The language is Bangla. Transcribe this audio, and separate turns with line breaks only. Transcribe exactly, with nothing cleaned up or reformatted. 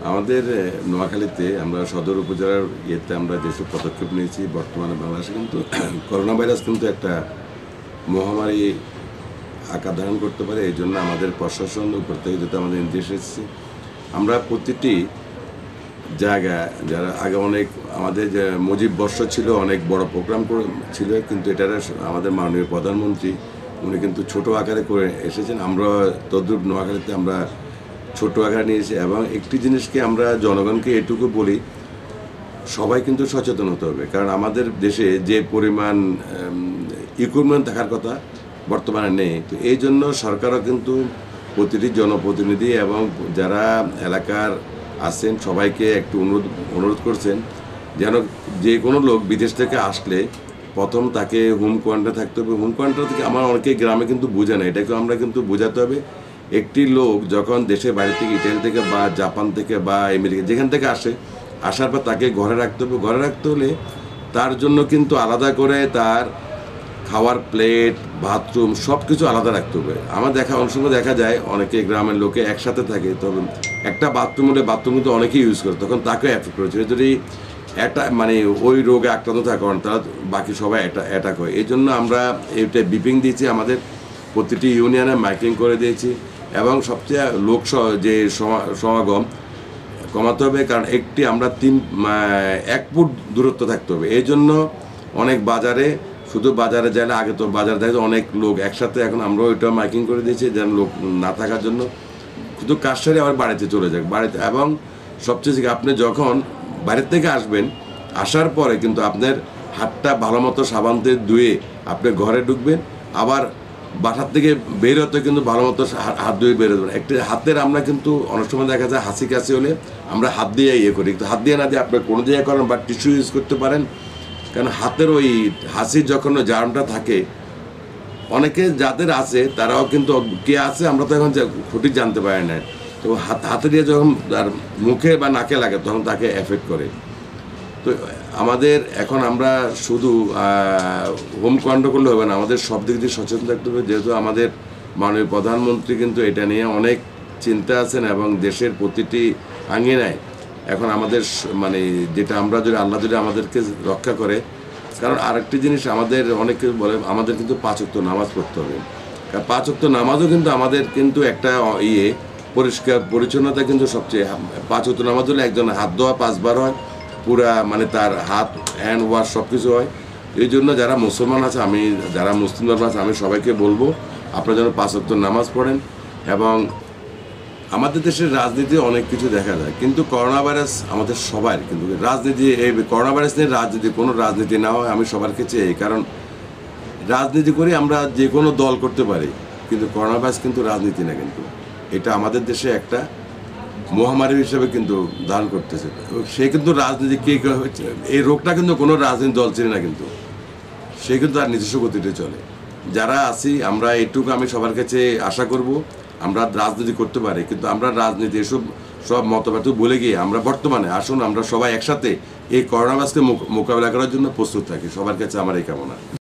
আমাদের নোয়াখালীতে আমরা সদর উপজেলার ইয়েতে আমরা যেসব পদক্ষেপ নিয়েছি, বর্তমানে বাংলাদেশে কিন্তু করোনা ভাইরাস কিন্তু একটা মহামারী আকার ধারণ করতে পারে। এই জন্য আমাদের প্রশাসন উপর থেকে যেটা আমাদের নির্দেশ এসেছে, আমরা প্রতিটি জায়গা যারা আগে অনেক আমাদের যে মুজিব বর্ষ ছিল, অনেক বড় প্রোগ্রাম করে ছিল, কিন্তু এটা আমাদের মাননীয় প্রধানমন্ত্রী উনি কিন্তু ছোট আকারে করে এসেছেন। আমরা তদ্রুপ নোয়াখালীতে আমরা ছোট আকারে নিয়েছি এবং একটি জিনিসকে আমরা জনগণকে এটুকু বলি, সবাই কিন্তু সচেতন হতে হবে। কারণ আমাদের দেশে যে পরিমাণ ইকুইপমেন্ট থাকার কথা বর্তমানে নেই, তো এই জন্য সরকারও কিন্তু প্রতিটি জনপ্রতিনিধি এবং যারা এলাকার আছেন সবাইকে একটু অনুরোধ অনুরোধ করছেন যেন যে কোনো লোক বিদেশ থেকে আসলে প্রথম তাকে হোম কোয়ারেন্টাইনে থাকতে হবে। হোম কোয়ারেন্টাইন থেকে আমার অনেকে গ্রামে কিন্তু বোঝে না, এটাকে আমরা কিন্তু বোঝাতে হবে। একটি লোক যখন দেশের বাইরে থেকে, ইটালি থেকে বা জাপান থেকে বা আমেরিকা যেখান থেকে আসে, আসার পর তাকে ঘরে রাখতে হবে। ঘরে রাখতে হলে তার জন্য কিন্তু আলাদা করে তার খাওয়ার প্লেট, বাথরুম সব কিছু আলাদা রাখতে হবে। আমার দেখা অনেক সময় দেখা যায় অনেকে গ্রামের লোকে একসাথে থাকে, তবে একটা বাথরুম হলে বাথরুম কিন্তু অনেকেই ইউজ করে, তখন তাকেও অ্যাফেক্ট করেছে। যদি এটা মানে ওই রোগে আক্রান্ত থাকার কারণ তারা বাকি সবাই অ্যাটাক হয়। এই জন্য আমরা এইটা বিপিং দিয়েছি, আমাদের প্রতিটি ইউনিয়নে মাইকিং করে দিয়েছি এবং সবচেয়ে লোক যে সমাগম কমাতে হবে। কারণ একটি আমরা তিন এক ফুট দূরত্ব থাকতে হবে। এই জন্য অনেক বাজারে, শুধু বাজারে যাইলে আগে তো বাজার দেখে অনেক লোক একসাথে, এখন আমরা ওইটা মাইকিং করে দিয়েছি যেন লোক না থাকার জন্য শুধু কাজ সারে আবার বাড়িতে চলে যাক বাড়িতে। এবং সবচেয়ে আপনি যখন বাইরের থেকে আসবেন, আসার পরে কিন্তু আপনার হাতটা ভালো মতো সাবান দিয়ে ধুয়ে আপনি ঘরে ঢুকবেন, আবার বাসার থেকে বের হতে কিন্তু ভালো মতো হাত ধুয়ে বের হবেন। একটি হাতের আমরা কিন্তু অনেক সময় দেখা যায় হাসি কাশি হলে আমরা হাত দিয়ে ইয়ে করি, কিন্তু হাত দিয়ে না দিয়ে আপনি কোনো জায়গায় করেন বা টিস্যু ইউজ করতে পারেন। কারণ হাতের ওই হাসির যখন ওই জার্মটা থাকে, অনেকে যাদের আছে তারাও কিন্তু কে আছে আমরা তো এখন সঠিক জানতে পারি না, তো হাত হাতে দিয়ে যখন তার মুখে বা নাকে লাগে তখন তাকে এফেক্ট করে। তো আমাদের এখন আমরা শুধু হোম কোয়ারেন্টাইন করলে হবে না, আমাদের সব দিক দিয়ে সচেতন থাকতে হবে। যেহেতু আমাদের মাননীয় প্রধানমন্ত্রী কিন্তু এটা নিয়ে অনেক চিন্তা আছেন এবং দেশের প্রতিটি আঙ্গিনায় এখন আমাদের মানে যেটা আমরা যদি আল্লাহ যদি আমাদেরকে রক্ষা করে। কারণ আরেকটি জিনিস আমাদের অনেকে বলে আমাদের কিন্তু পাঁচ ওয়াক্ত নামাজ পড়তে হবে। কারণ পাঁচ ওয়াক্ত নামাজও কিন্তু আমাদের কিন্তু একটা ইয়ে পরিষ্কার পরিচ্ছন্নতা কিন্তু সবচেয়ে, পাঁচ ওয়াক্ত নামাজ হলে একজন হাত ধোয়া পাঁচবার হয়, পুরা মানে তার হাত হ্যান্ড ওয়াশ সব কিছু হয়। এই জন্য যারা মুসলমান আছে, আমি যারা মুসলিম ধর্ম আছে, আমি সবাইকে বলবো আপনারা যেন পাঁচ ওয়াক্ত নামাজ পড়েন। এবং আমাদের দেশের রাজনীতি অনেক কিছু দেখা যায়, কিন্তু করোনা ভাইরাস আমাদের সবার কিন্তু রাজনীতি, এই করোনা ভাইরাস নিয়ে রাজনীতি কোনো রাজনীতি না হয় আমি সবার কাছে এই, কারণ রাজনীতি করে আমরা যে কোনো দল করতে পারি, কিন্তু করোনা ভাইরাস কিন্তু রাজনীতি না, কিন্তু এটা আমাদের দেশে একটা মহামারী হিসেবে কিন্তু ধারণ করতেছে। সে কিন্তু রাজনীতি কে হচ্ছে, এই রোগটা কিন্তু কোনো রাজনীতি দল চিনে না, কিন্তু সে কিন্তু তার নিজস্ব গতিতে চলে। যারা আছি আমরা এইটুকু আমি সবার কাছে আশা করব, আমরা রাজনীতি করতে পারি, কিন্তু আমরা রাজনীতি এসব সব মতবাদ বলে গিয়ে আমরা বর্তমানে আসুন আমরা সবাই একসাথে এই করোনা ভাইরাসকে মোকাবেলা করার জন্য প্রস্তুত থাকি। সবার কাছে আমার এই কামনা।